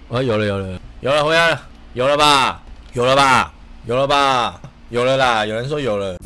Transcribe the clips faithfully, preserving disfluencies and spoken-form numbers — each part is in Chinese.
哦，有了有了有了，回来了，有了吧？有了吧？有了吧？有了啦！有人说有了。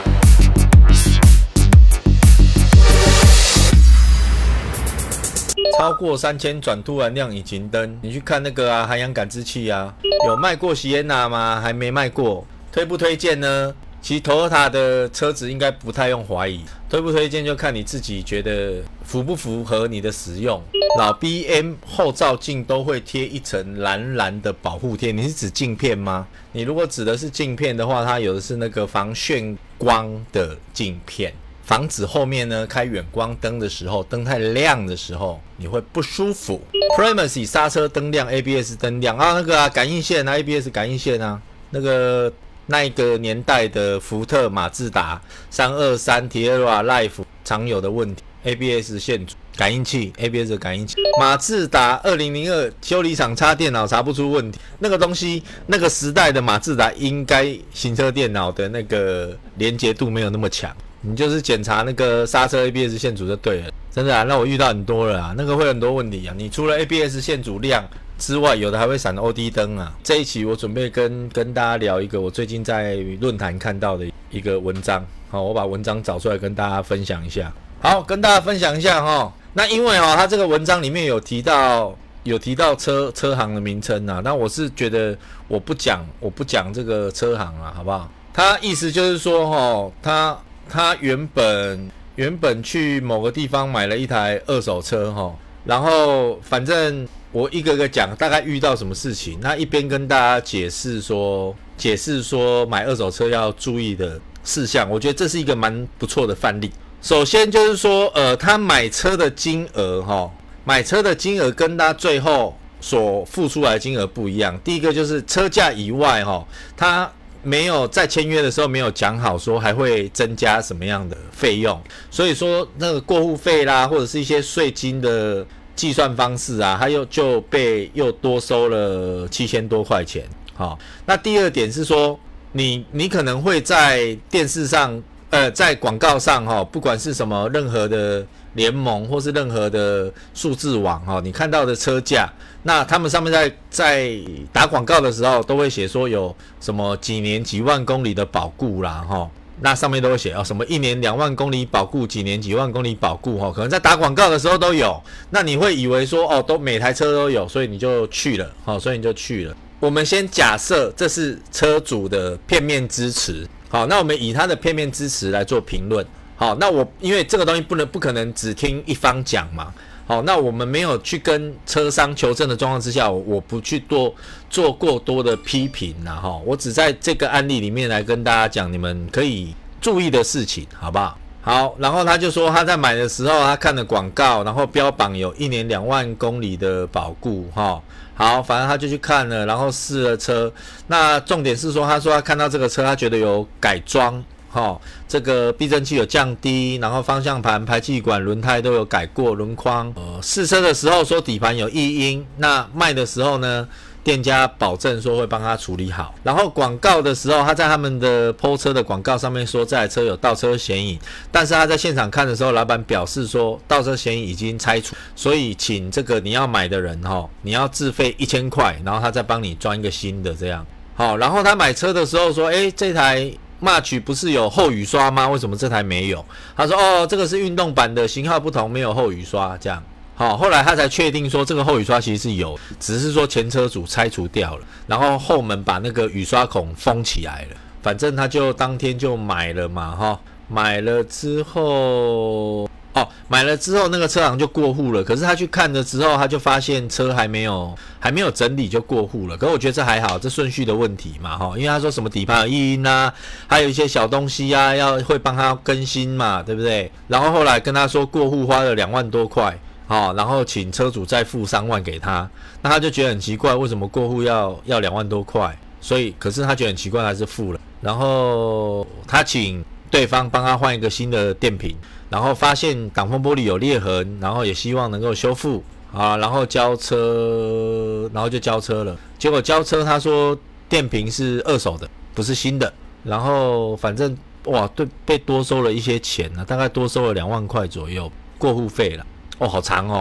超过三千转突然亮引擎灯，你去看那个啊，涵养感知器啊，有卖过席耶纳吗？还没卖过，推不推荐呢？其实 Toyota 的车子应该不太用怀疑，推不推荐就看你自己觉得符不符合你的使用。老 B M 后照镜都会贴一层蓝蓝的保护贴，你是指镜片吗？你如果指的是镜片的话，它有的是那个防眩光的镜片，防止后面呢开远光灯的时候，灯太亮的时候你会不舒服。Primacy 刹车灯亮 ，A B S 灯亮啊，那个啊感应线啊 ，A B S 感应线啊，那个。那一个年代的福特、马自达、三二三、Tierra Life 常有的问题 ，A B S 线组、感应器 ，A B S 的感应器。马自达二零零二修理厂插电脑查不出问题，那个东西，那个时代的马自达应该行车电脑的那个连结度没有那么强，你就是检查那个刹车 A B S 线组就对了。真的啊，那我遇到很多了啊，那个会很多问题啊。你除了 A B S 线组亮之外，有的还会闪 O D 灯啊。这一期我准备跟跟大家聊一个我最近在论坛看到的一个文章，好，我把文章找出来跟大家分享一下。好，跟大家分享一下哈。那因为哦，它这个文章里面有提到有提到车车行的名称啊，那我是觉得我不讲我不讲这个车行啊，好不好？它意思就是说哈，他他原本原本去某个地方买了一台二手车哈，然后反正。我一个个讲，大概遇到什么事情，那一边跟大家解释说，解释说买二手车要注意的事项，我觉得这是一个蛮不错的范例。首先就是说，呃，他买车的金额哈，买车的金额跟他最后所付出来的金额不一样。第一个就是车价以外哈，他没有在签约的时候没有讲好说还会增加什么样的费用，所以说那个过户费啦，或者是一些税金的。计算方式啊，他又就被又多收了七千多块钱。好，那第二点是说，你你可能会在电视上，呃，在广告上哈，不管是什么任何的联盟或是任何的数字网哈，你看到的车价，那他们上面在在打广告的时候，都会写说有什么几年几万公里的保固啦哈。那上面都会写哦，什么一年两万公里保固，几年几万公里保固哈，可能在打广告的时候都有。那你会以为说哦，都每台车都有，所以你就去了，好，所以你就去了。我们先假设这是车主的片面之词，好，那我们以他的片面之词来做评论。好，那我因为这个东西不能不可能只听一方讲嘛。好，那我们没有去跟车商求证的状况之下，我不去多做过多的批评啦哈，我只在这个案例里面来跟大家讲你们可以注意的事情，好不好？好，然后他就说他在买的时候他看了广告，然后标榜有一年两万公里的保固哈。好，反正他就去看了，然后试了车。那重点是说，他说他看到这个车，他觉得有改装。哦，这个避震器有降低，然后方向盘、排气管、轮胎都有改过，轮框。呃，试车的时候说底盘有异音，那卖的时候呢，店家保证说会帮他处理好。然后广告的时候，他在他们的 P O 车的广告上面说这台车有倒车显影，但是他在现场看的时候，老板表示说倒车显影已经拆除，所以请这个你要买的人哈，你要自费一千块，然后他再帮你装一个新的这样。好，然后他买车的时候说，诶，这台。March 不是有后雨刷吗？为什么这台没有？他说哦，这个是运动版的，型号不同，没有后雨刷。这样，好，后来他才确定说这个后雨刷其实是有，只是说前车主拆除掉了，然后后门把那个雨刷孔封起来了。反正他就当天就买了嘛，哈，买了之后。哦，买了之后那个车行就过户了，可是他去看了之后，他就发现车还没有还没有整理就过户了。可是我觉得这还好，这顺序的问题嘛，哈，因为他说什么底盘有异音啊，还有一些小东西啊，要会帮他更新嘛，对不对？然后后来跟他说过户花了两万多块，哦，然后请车主再付三万给他，那他就觉得很奇怪，为什么过户要要两万多块？所以可是他觉得很奇怪，还是付了。然后他请对方帮他换一个新的电瓶。然后发现挡风玻璃有裂痕，然后也希望能够修复啊，然后交车，然后就交车了。结果交车他说电瓶是二手的，不是新的。然后反正哇，对，被多收了一些钱啊，大概多收了两万块左右过户费了。哦，好长哦。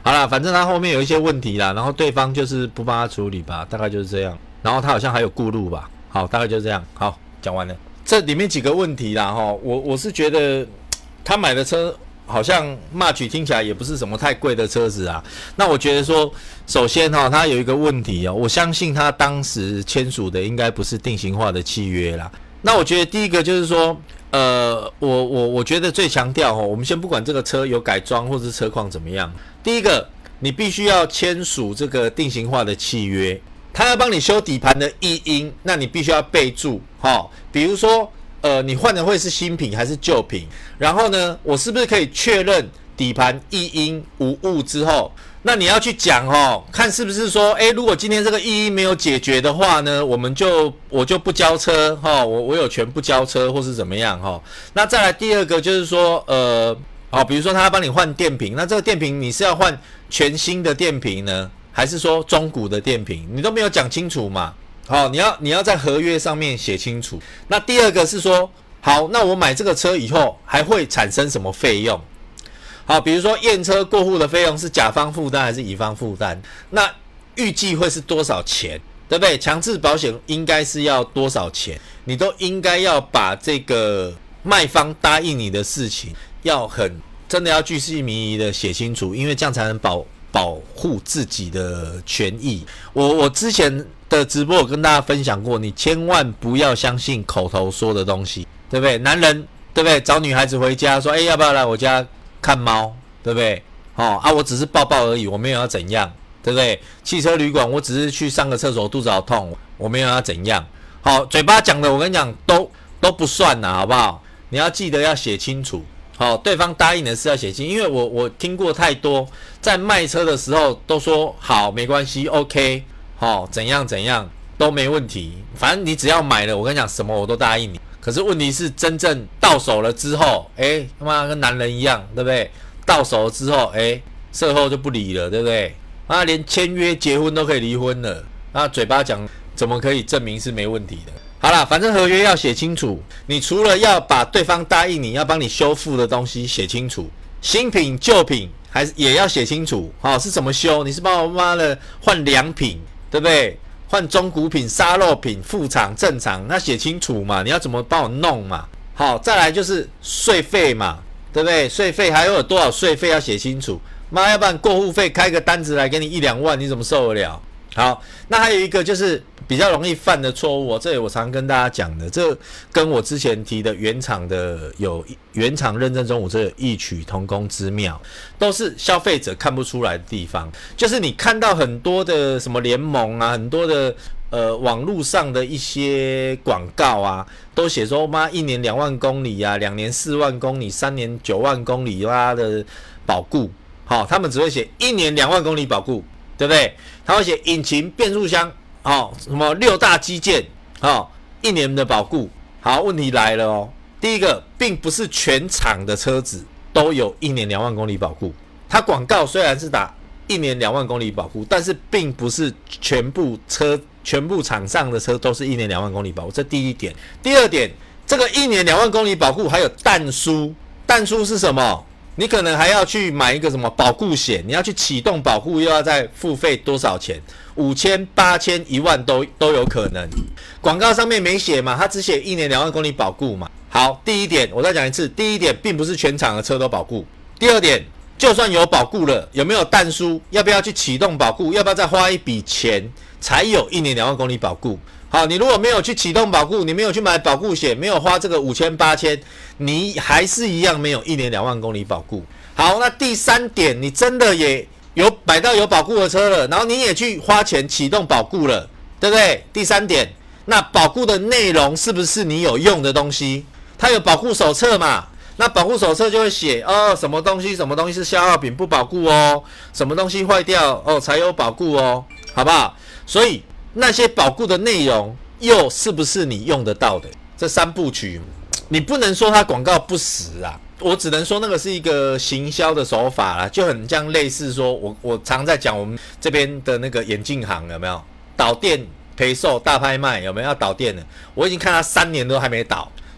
好啦，反正他后面有一些问题啦，然后对方就是不帮他处理吧，大概就是这样。然后他好像还有顾路吧，好，大概就这样。好，讲完了。这里面几个问题啦，哈，我我是觉得他买的车好像 March 听起来也不是什么太贵的车子啊。那我觉得说，首先哈，他有一个问题哦，我相信他当时签署的应该不是定型化的契约啦。那我觉得第一个就是说，呃，我我我觉得最强调哦，我们先不管这个车有改装或是车况怎么样，第一个你必须要签署这个定型化的契约。他要帮你修底盘的异音，那你必须要备注，齁，比如说，呃，你换的会是新品还是旧品？然后呢，我是不是可以确认底盘异音无误之后，那你要去讲齁，看是不是说，诶，如果今天这个异音没有解决的话呢，我们就我就不交车，齁，我我有权不交车或是怎么样，齁。那再来第二个就是说，呃，好，比如说他要帮你换电瓶，那这个电瓶你是要换全新的电瓶呢？还是说中古的电瓶，你都没有讲清楚嘛？好，你要你要在合约上面写清楚。那第二个是说，好，那我买这个车以后还会产生什么费用？好，比如说验车过户的费用是甲方负担还是乙方负担？那预计会是多少钱？对不对？强制保险应该是要多少钱？你都应该要把这个卖方答应你的事情，要很真的要鉅细靡遗的写清楚，因为这样才能保。保护自己的权益。我我之前的直播有跟大家分享过，你千万不要相信口头说的东西，对不对？男人对不对？找女孩子回家说，哎，要不要来我家看猫，对不对？哦啊，我只是抱抱而已，我没有要怎样，对不对？汽车旅馆，我只是去上个厕所，肚子好痛，我没有要怎样。好，嘴巴讲的，我跟你讲，都都不算啦，好不好？你要记得要写清楚。好，对方答应的是要写清，因为我我听过太多，在卖车的时候都说好没关系 ，OK， 好怎样怎样都没问题，反正你只要买了，我跟你讲什么我都答应你。可是问题是真正到手了之后，哎，他妈跟男人一样，对不对？到手了之后，哎，售后就不理了，对不对？啊，连签约结婚都可以离婚了，那嘴巴讲怎么可以证明是没问题的？好啦，反正合约要写清楚。你除了要把对方答应你要帮你修复的东西写清楚，新品、旧品还是也要写清楚。好、哦，是怎么修？你是帮我妈的换良品，对不对？换中古品、沙漏品、副厂、正厂，那写清楚嘛？你要怎么帮我弄嘛？好，再来就是税费嘛，对不对？税费还有多少税费要写清楚。妈，要不然过户费开个单子来给你一两万，你怎么受得了？好，那还有一个就是比较容易犯的错误、哦，这里我常跟大家讲的，这跟我之前提的原厂的有原厂认证中古车有异曲同工之妙，都是消费者看不出来的地方。就是你看到很多的什么联盟啊，很多的呃网络上的一些广告啊，都写说妈一年两万公里啊，两年四万公里，三年九万公里啦的保固，好、哦，他们只会写一年两万公里保固。对不对？他会写引擎、变速箱，哦，什么六大基建，哦，一年的保固。好，问题来了哦。第一个，并不是全厂的车子都有一年两万公里保固。它广告虽然是打一年两万公里保固，但是并不是全部车、全部厂商的车都是一年两万公里保固。这第一点。第二点，这个一年两万公里保固还有但书，但书是什么？你可能还要去买一个什么保固险，你要去启动保固，又要再付费多少钱？五千、八千、一万都都有可能。广告上面没写嘛，它只写一年两万公里保固嘛。好，第一点我再讲一次，第一点并不是全厂的车都保固。第二点，就算有保固了，有没有但书？要不要去启动保固？要不要再花一笔钱才有一年两万公里保固？好，你如果没有去启动保固，你没有去买保固险，没有花这个五千八千，你还是一样没有一年两万公里保固。好，那第三点，你真的也有买到有保固的车了，然后你也去花钱启动保固了，对不对？第三点，那保固的内容是不是你有用的东西？它有保固手册嘛？那保固手册就会写哦，什么东西什么东西是消耗品不保固哦，什么东西坏掉哦才有保固哦，好不好？所以那些保固的内容又是不是你用得到的？这三部曲，你不能说它广告不实啊，我只能说那个是一个行销的手法啦，就很像类似说，我我常在讲我们这边的那个眼镜行有没有导电赔售大拍卖有没有要导电的？我已经看他三年都还没倒，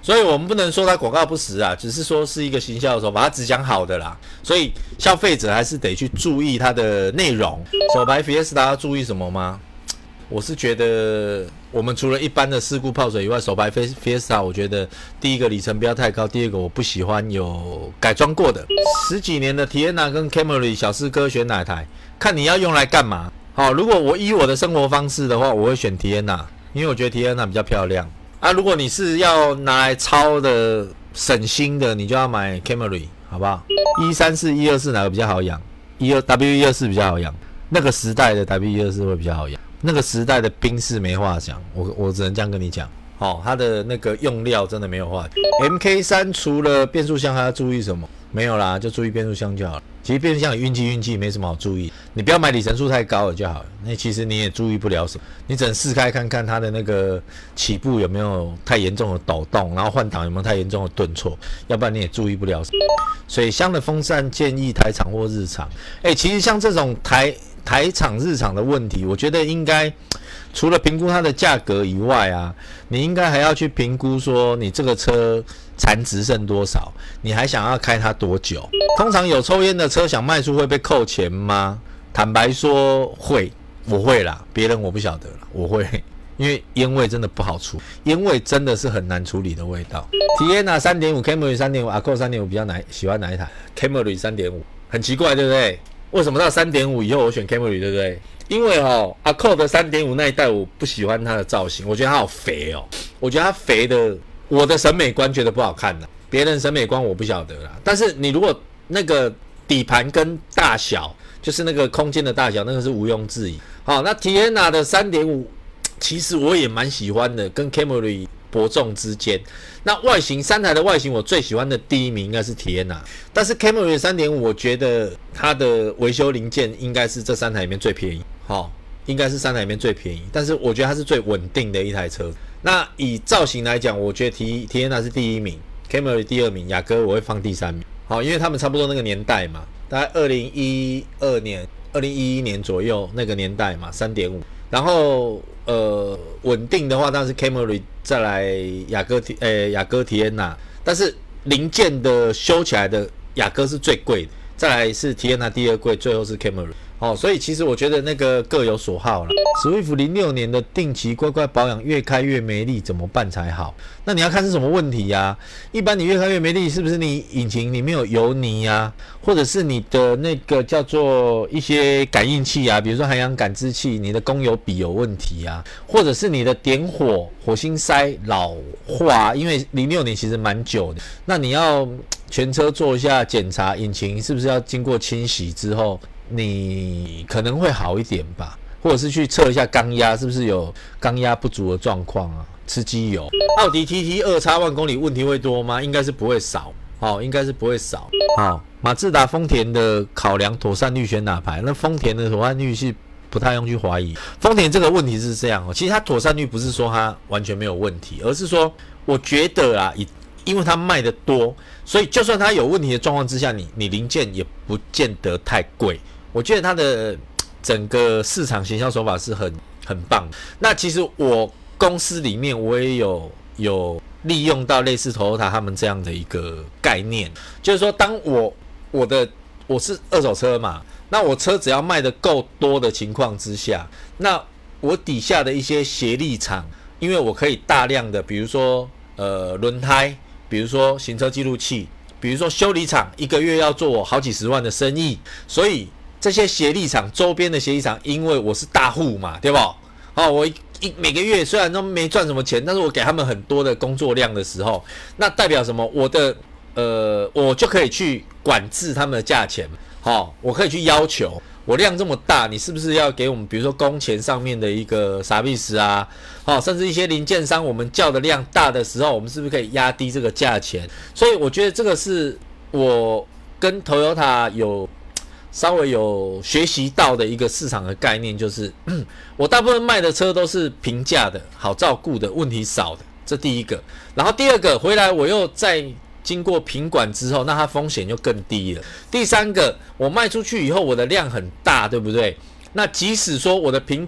所以我们不能说它广告不实啊，只是说是一个行销的手法，它只讲好的啦。所以消费者还是得去注意它的内容。手牌 Fiesta 要注意什么吗？我是觉得，我们除了一般的事故泡水以外，手牌 Fiesta 我觉得第一个里程不要太高，第二个我不喜欢有改装过的。十几年的 Tiana 跟 Camry 小四哥选哪台？看你要用来干嘛。好，如果我依我的生活方式的话，我会选 Tiana， 因为我觉得 Tiana 比较漂亮。啊，如果你是要拿来抄的、省心的，你就要买 Camry， 好不好？一三四、一二四哪个比较好养？一二 W 一二四比较好养，那个时代的 W 一二四会比较好养。那个时代的宾士没话讲，我我只能这样跟你讲。好、哦，它的那个用料真的没有话讲。M K 三 除了变速箱还要注意什么？没有啦，就注意变速箱就好了。其实变速箱也运气运气没什么好注意，你不要买里程数太高了就好了。那其实你也注意不了什么，你只能试开看看它的那个起步有没有太严重的抖动，然后换挡有没有太严重的顿挫，要不然你也注意不了什么。水箱的风扇建议台厂或日厂。哎、欸，其实像这种台台厂日厂的问题，我觉得应该除了评估它的价格以外啊，你应该还要去评估说你这个车残值剩多少，你还想要开它多久？通常有抽烟的车想卖出会被扣钱吗？坦白说会，我会啦，别人我不晓得啦，我会，因为烟味真的不好处，烟味真的是很难处理的味道。Tiana 三点五 Camry 三点五 Accord 三点五比较哪喜欢哪一台 ？Camry 三点五很奇怪，对不对？为什么到 三点五 以后我选 Camry， 对不对？因为哦 Accord 的 三点五 那一代我不喜欢它的造型，我觉得它好肥哦，我觉得它肥的，我的审美观觉得不好看啦，别人审美观我不晓得啦。但是你如果那个底盘跟大小，就是那个空间的大小，那个是毋庸置疑。好，那 Tiana 的 三点五 其实我也蛮喜欢的，跟 Camry 伯仲之间。那外形三台的外形，我最喜欢的第一名应该是 Tiana， 但是 Camry 的 三点五 我觉得它的维修零件应该是这三台里面最便宜，好，应该是三台里面最便宜，但是我觉得它是最稳定的一台车。那以造型来讲，我觉得 Tiana 是第一名 ，Camry 第二名，雅阁我会放第三名。好，因为他们差不多那个年代嘛，大概二零一二年、二零一一年左右那个年代嘛 ，三点五。然后呃，稳定的话当然是 Camry， 再来雅阁提呃雅阁 Tiana， 但是零件的修起来的雅阁是最贵的，再来是 Tiana 第二贵，最后是 Camry。哦，所以其实我觉得那个各有所好啦。Swift 零六年的定期乖乖保养，越开越没力，怎么办才好？那你要看是什么问题呀、啊？一般你越开越没力，是不是你引擎里面有油泥啊，或者是你的那个叫做一些感应器啊，比如说含氧感知器，你的供油比有问题啊，或者是你的点火火星塞老化，因为零六年其实蛮久的，那你要全车做一下检查，引擎是不是要经过清洗之后？你可能会好一点吧，或者是去测一下缸压是不是有缸压不足的状况啊，吃机油。奥迪 T T 二叉万公里问题会多吗？应该是不会少，好、哦，应该是不会少。好，马自达、丰田的考量妥善率选哪排？那丰田的妥善率是不太用去怀疑。丰田这个问题是这样哦，其实它妥善率不是说它完全没有问题，而是说我觉得啊，以因为它卖的多，所以就算它有问题的状况之下，你你零件也不见得太贵。我觉得它的整个市场行销手法是很很棒的。那其实我公司里面我也有有利用到类似 Toyota 他们这样的一个概念，就是说，当我我的我是二手车嘛，那我车只要卖的够多的情况之下，那我底下的一些协力厂，因为我可以大量的，比如说呃轮胎，比如说行车记录器，比如说修理厂，一个月要做我好几十万的生意，所以这些协力厂周边的协力厂，因为我是大户嘛，对吧？哦，我一每个月虽然都没赚什么钱，但是我给他们很多的工作量的时候，那代表什么？我的呃，我就可以去管制他们的价钱，好、哦，我可以去要求，我量这么大，你是不是要给我们，比如说工钱上面的一个service啊，好、哦，甚至一些零件商，我们叫的量大的时候，我们是不是可以压低这个价钱？所以我觉得这个是我跟 Toyota 有。稍微有学习到的一个市场的概念，就是我大部分卖的车都是平价的、好照顾的、问题少的，这第一个。然后第二个，回来我又再经过品管之后，那它风险就更低了。第三个，我卖出去以后，我的量很大，对不对？那即使说我的品管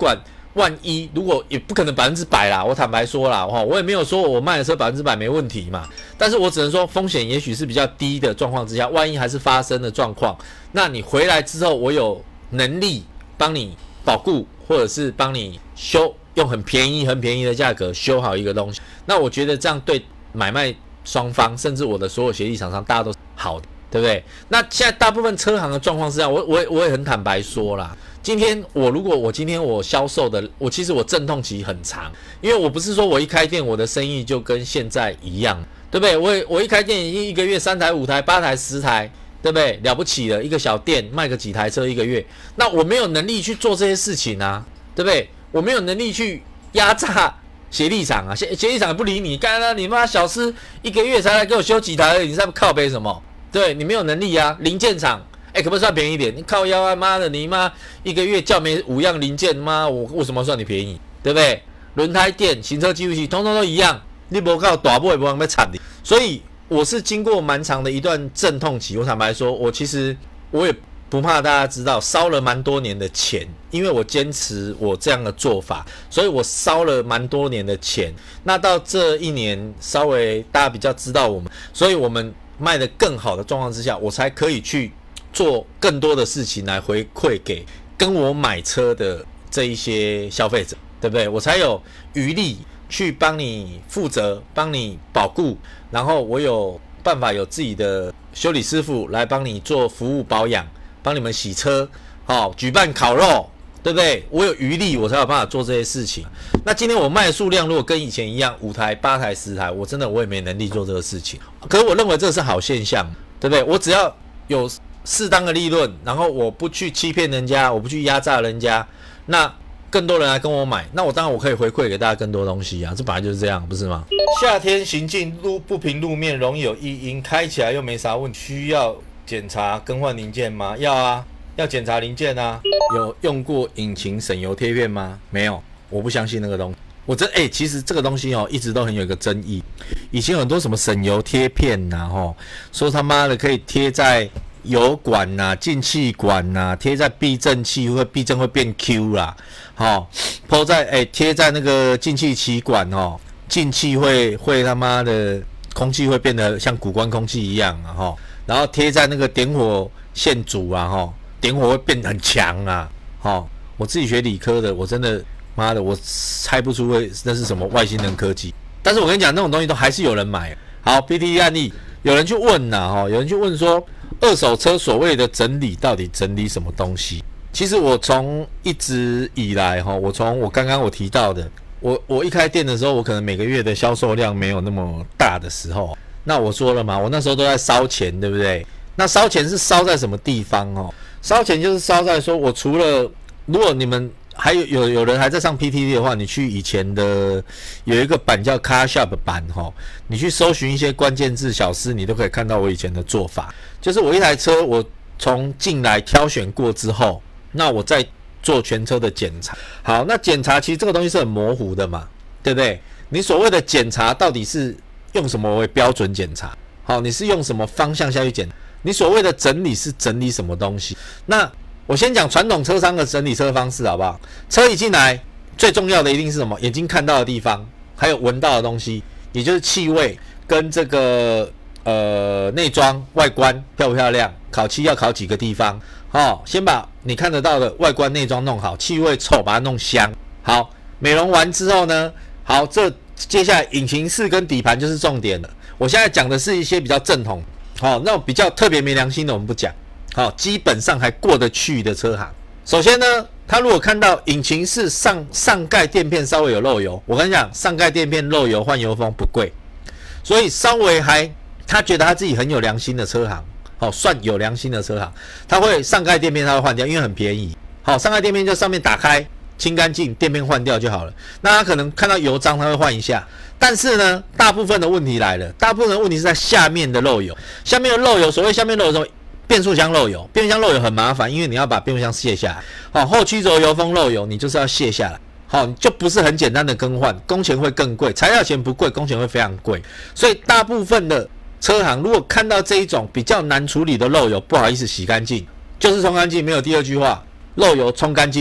万一如果也不可能百分之百啦，我坦白说啦，哈，我也没有说我卖的车百分之百没问题嘛，但是我只能说风险也许是比较低的状况之下，万一还是发生的状况，那你回来之后，我有能力帮你保固，或者是帮你修，用很便宜、很便宜的价格修好一个东西，那我觉得这样对买卖双方，甚至我的所有协力厂商，大家都是好的，对不对？那现在大部分车行的状况是这样，我我我也很坦白说啦。今天我如果我今天我销售的，我其实我阵痛期很长，因为我不是说我一开店我的生意就跟现在一样，对不对？我我一开店已经一个月三台、五台、八台、十台，对不对？了不起了，一个小店卖个几台车一个月，那我没有能力去做这些事情啊，对不对？我没有能力去压榨协力厂啊，协协力厂不理你，干了你妈小师一个月才来给我修几台而已，你在靠背什么？对你没有能力啊，零件厂。哎，可不可以算便宜一点？你靠腰啊，妈的，你妈一个月叫没五样零件，妈我为什么算你便宜？对不对？轮胎垫、行车记录器，通通都一样，你不靠大波也不会被惨的。所以我是经过蛮长的一段阵痛期。我坦白说，我其实我也不怕大家知道，烧了蛮多年的钱，因为我坚持我这样的做法，所以我烧了蛮多年的钱。那到这一年，稍微大家比较知道我们，所以我们卖得更好的状况之下，我才可以去做更多的事情来回馈给跟我买车的这一些消费者，对不对？我才有余力去帮你负责，帮你保固，然后我有办法有自己的修理师傅来帮你做服务保养，帮你们洗车，好、哦，举办烤肉，对不对？我有余力，我才有办法做这些事情。那今天我卖的数量如果跟以前一样，五台、八台、十台，我真的我也没能力做这个事情。可是我认为这是好现象，对不对？我只要有适当的利润，然后我不去欺骗人家，我不去压榨人家，那更多人来跟我买，那我当然我可以回馈给大家更多东西啊，这本来就是这样，不是吗？夏天行进路不平路面容易有异音，开起来又没啥问题，需要检查更换零件吗？要啊，要检查零件啊。有用过引擎省油贴片吗？没有，我不相信那个东西。我真哎、欸，其实这个东西哦，一直都很有一个争议。以前有很多什么省油贴片呐、啊，吼，说他妈的可以贴在油管呐、啊、进气管呐、啊，贴在避震器会避震会变 Q 啦，好，抛在哎贴在那个进气歧管哦，进气会会他妈的空气会变得像古关空气一样啊哈，然后贴在那个点火线组啊哈，点火会变很强啊，哈，我自己学理科的，我真的妈的我猜不出会那是什么外星人科技，但是我跟你讲那种东西都还是有人买。好 ，P T T 案例有人去问呐哈，有人去问说。二手车所谓的整理到底整理什么东西？其实我从一直以来哈，我从我刚刚我提到的，我我一开店的时候，我可能每个月的销售量没有那么大的时候，那我说了嘛，我那时候都在烧钱，对不对？那烧钱是烧在什么地方哦？烧钱就是烧在说我除了，如果你们还有有有人还在上 P T T 的话，你去以前的有一个版叫 Car Shop 版哈，你去搜寻一些关键字小师，你都可以看到我以前的做法。就是我一台车，我从进来挑选过之后，那我再做全车的检查。好，那检查其实这个东西是很模糊的嘛，对不对？你所谓的检查到底是用什么为标准检查？好，你是用什么方向下去检查？你所谓的整理是整理什么东西？那我先讲传统车商的整理车方式好不好？车一进来，最重要的一定是什么？眼睛看到的地方，还有闻到的东西，也就是气味跟这个呃内装外观漂不漂亮？烤漆要烤几个地方？好，先把你看得到的外观内装弄好，气味臭把它弄香。好，美容完之后呢，好，这接下来引擎室跟底盘就是重点了。我现在讲的是一些比较正统，好，那种比较特别没良心的我们不讲。好，基本上还过得去的车行。首先呢，他如果看到引擎室上上盖垫片稍微有漏油，我跟你讲，上盖垫片漏油换油封不贵，所以稍微还他觉得他自己很有良心的车行，好，算有良心的车行，他会上盖垫片他会换掉，因为很便宜。好，上盖垫片就上面打开清干净，垫片换掉就好了。那他可能看到油脏他会换一下，但是呢，大部分的问题来了，大部分的问题是在下面的漏油，下面的漏油，所谓下面漏油什么？变速箱漏油，变速箱漏油很麻烦，因为你要把变速箱卸下来。好，后驱轴油封漏油，你就是要卸下来。好，就不是很简单的更换，工钱会更贵，材料钱不贵，工钱会非常贵。所以大部分的车行如果看到这一种比较难处理的漏油，不好意思洗干净，就是冲干净，没有第二句话，漏油冲干净。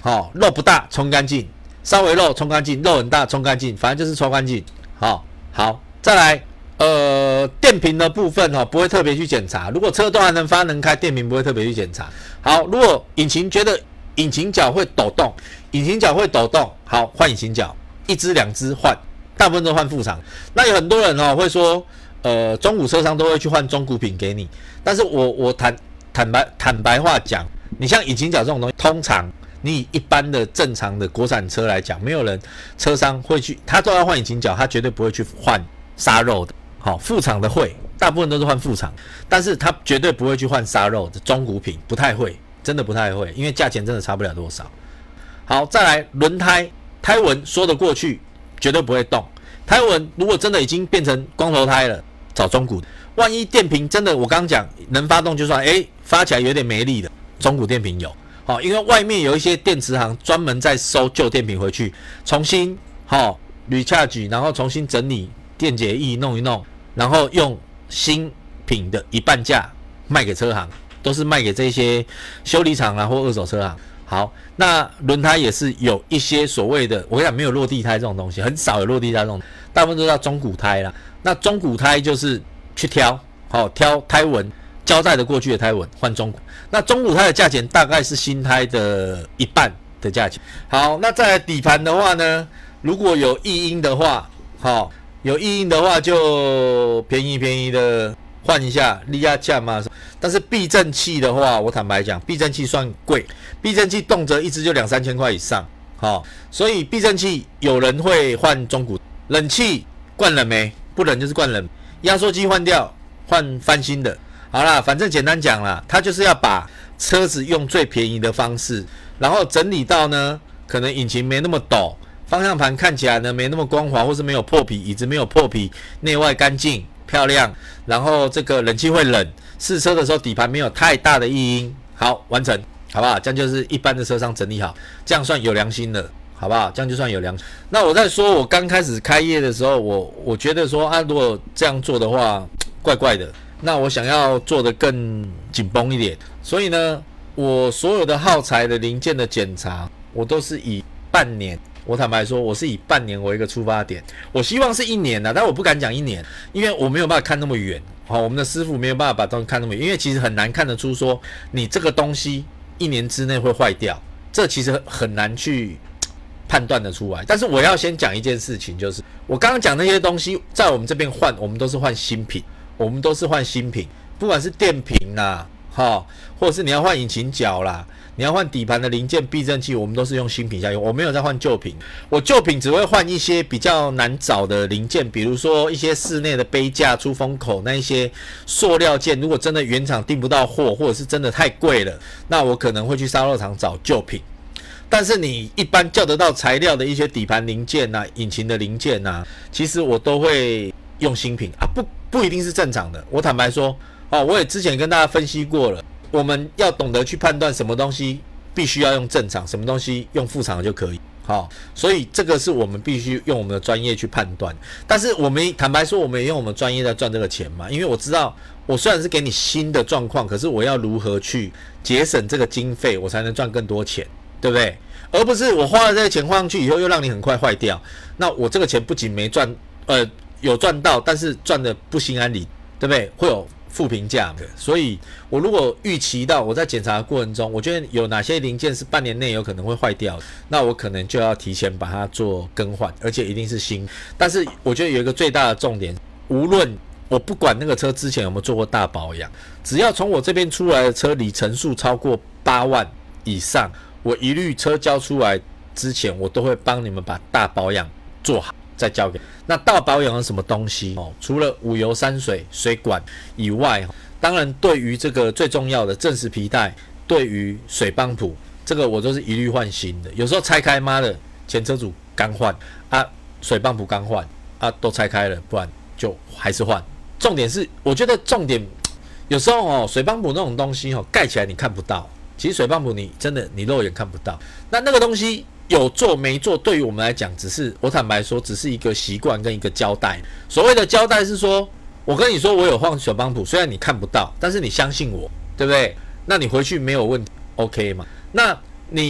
好，肉不大冲干净，稍微肉冲干净，肉很大冲干净，反正就是冲干净。好，好，再来，呃，电瓶的部分哈、哦，不会特别去检查。如果车都还能发能开，电瓶不会特别去检查。好，如果引擎觉得引擎角会抖动，引擎角会抖动，好，换引擎角，一只两只换，大部分都换副厂。那有很多人哦会说，呃，中古车商都会去换中古品给你，但是我我坦坦白坦白话讲，你像引擎角这种东西，通常你以一般的正常的国产车来讲，没有人车商会去，他都要换引擎角，他绝对不会去换杀肉的。好，副厂的会，大部分都是换副厂，但是他绝对不会去换杀肉的中古品，不太会，真的不太会，因为价钱真的差不了多少。好，再来轮胎，胎纹说得过去，绝对不会动。胎纹如果真的已经变成光头胎了，找中古的。万一电瓶真的，我刚刚讲能发动就算，哎，发起来有点没力的，中古电瓶有。好，因为外面有一些电池行专门在收旧电瓶回去，重新好 recharge， 然后重新整理电解液弄一弄，然后用新品的一半价卖给车行，都是卖给这些修理厂啊或二手车行。好，那轮胎也是有一些所谓的，我跟你讲没有落地胎这种东西，很少有落地胎这种，大部分都叫中古胎啦。那中古胎就是去挑，好挑胎纹交代的过去的胎纹换中古。那中古胎的价钱大概是新胎的一半的价钱。好，那再来底盘的话呢，如果有异音的话，好有异音的话就便宜便宜的换一下力压架嘛。但是避震器的话，我坦白讲，避震器算贵，避震器动辄一支就两三千块以上，好，所以避震器有人会换中古。冷气灌冷没？不冷就是灌冷。压缩机换掉，换翻新的。好啦，反正简单讲啦，他就是要把车子用最便宜的方式，然后整理到呢，可能引擎没那么陡，方向盘看起来呢没那么光滑，或是没有破皮，椅子没有破皮，内外干净漂亮，然后这个冷气会冷，试车的时候底盘没有太大的异音，好，完成，好不好？这样就是一般的车商整理好，这样算有良心了，好不好？这样就算有良心。那我在说我刚开始开业的时候，我我觉得说啊，如果这样做的话，怪怪的。那我想要做得更紧绷一点，所以呢，我所有的耗材的零件的检查，我都是以半年。我坦白说，我是以半年为一个出发点，我希望是一年啦，但我不敢讲一年，因为我没有办法看那么远。好，我们的师傅没有办法把东西看那么远，因为其实很难看得出说你这个东西一年之内会坏掉，这其实很难去判断得出来。但是我要先讲一件事情，就是我刚刚讲那些东西，在我们这边换，我们都是换新品，我们都是换新品，不管是电瓶啦，哈，或者是你要换引擎角啦。你要换底盘的零件、避震器，我们都是用新品下用，我没有在换旧品。我旧品只会换一些比较难找的零件，比如说一些室内的杯架、出风口那一些塑料件。如果真的原厂订不到货，或者是真的太贵了，那我可能会去烧肉厂找旧品。但是你一般叫得到材料的一些底盘零件啊、引擎的零件啊，其实我都会用新品啊，不不一定是正常的。我坦白说，哦，我也之前跟大家分析过了。我们要懂得去判断什么东西必须要用正厂，什么东西用副厂就可以。好，所以这个是我们必须用我们的专业去判断。但是我们坦白说，我们也用我们专业在赚这个钱嘛，因为我知道我虽然是给你新的状况，可是我要如何去节省这个经费，我才能赚更多钱，对不对？而不是我花了这个钱花上去以后又让你很快坏掉，那我这个钱不仅没赚，呃，有赚到，但是赚的不心安理，对不对？会有负评价的，所以我如果预期到我在检查的过程中，我觉得有哪些零件是半年内有可能会坏掉的，那我可能就要提前把它做更换，而且一定是新。但是我觉得有一个最大的重点，无论我不管那个车之前有没有做过大保养，只要从我这边出来的车里程数超过八万以上，我一律车交出来之前，我都会帮你们把大保养做好。再交给那大保养有什么东西哦？除了五油山水水管以外，当然对于这个最重要的正时皮带，对于水泵浦，这个我都是一律换新的。有时候拆开，妈的，前车主刚换啊，水泵浦刚换啊，都拆开了，不然就还是换。重点是，我觉得重点有时候哦，水泵浦那种东西哦，盖起来你看不到，其实水泵浦你真的你肉眼看不到，那那个东西。有做没做，对于我们来讲，只是我坦白说，只是一个习惯跟一个交代。所谓的交代是说，我跟你说我有换水泵浦，虽然你看不到，但是你相信我，对不对？那你回去没有问题 ，OK 嘛？那你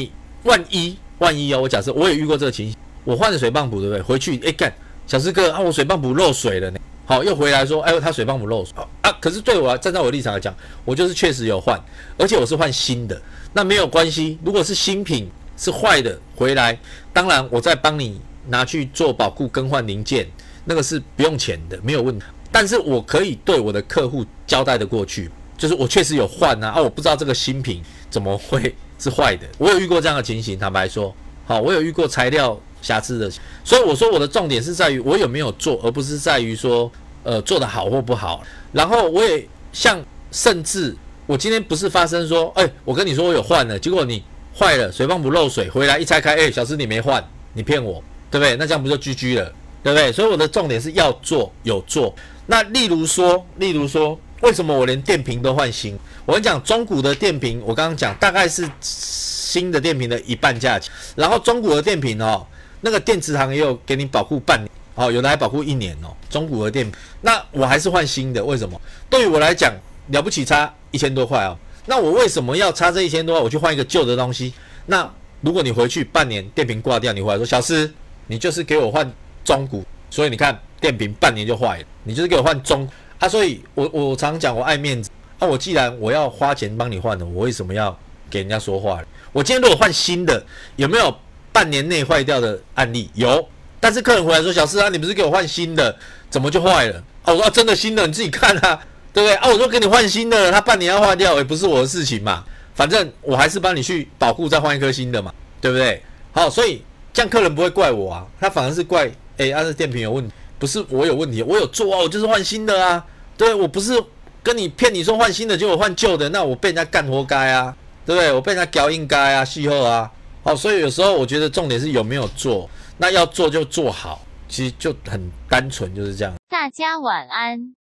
万一万一哦，我假设我也遇过这个情形，我换了水泵补，对不对？回去哎干，小师哥啊，我水泵补漏水了呢。好，又回来说，哎呦，他水泵补漏水啊。可是对我站在我的立场来讲，我就是确实有换，而且我是换新的，那没有关系。如果是新品是坏的回来，当然我再帮你拿去做保固更换零件，那个是不用钱的，没有问题。但是我可以对我的客户交代的过去，就是我确实有换啊，啊，我不知道这个新品怎么会是坏的，我有遇过这样的情形，坦白说，好，我有遇过材料瑕疵的，所以我说我的重点是在于我有没有做，而不是在于说呃做得好或不好。然后我也像甚至我今天不是发生说，哎、欸，我跟你说我有换了，结果你坏了，水泵不漏水，回来一拆开，哎、欸，小师你没换，你骗我，对不对？那这样不就 G G 了，对不对？所以我的重点是要做有做。那例如说，例如说，为什么我连电瓶都换新？我跟你讲，中古的电瓶，我刚刚讲大概是新的电瓶的一半价钱，然后中古的电瓶哦。那个电池行也有给你保护半年，哦，有的还保护一年哦。中古的电瓶，那我还是换新的，为什么？对于我来讲，了不起差一千多块哦。那我为什么要差这一千多块？我去换一个旧的东西？那如果你回去半年电瓶挂掉，你回来说小师，你就是给我换中古，所以你看电瓶半年就坏了，你就是给我换中啊。所以我我常讲我爱面子啊，我既然我要花钱帮你换的，我为什么要给人家说话？我今天如果换新的，有没有？半年内坏掉的案例有，但是客人回来说：“小师啊，你不是给我换新的，怎么就坏了？”啊，我说、啊、真的新的，你自己看啊，对不对？啊，我说给你换新的，他半年要坏掉，也不是我的事情嘛，反正我还是帮你去保护，再换一颗新的嘛，对不对？好，所以这样客人不会怪我啊，他反而是怪，哎，啊，这电瓶有问题，不是我有问题，我有做啊，我就是换新的啊，对，我不是跟你骗你说换新的，结果换旧的，那我被人家干活该啊，对不对？我被人家搞应该啊，戏后啊。好，所以有时候我觉得重点是有没有做，那要做就做好，其实就很单纯，就是这样。 大家晚安。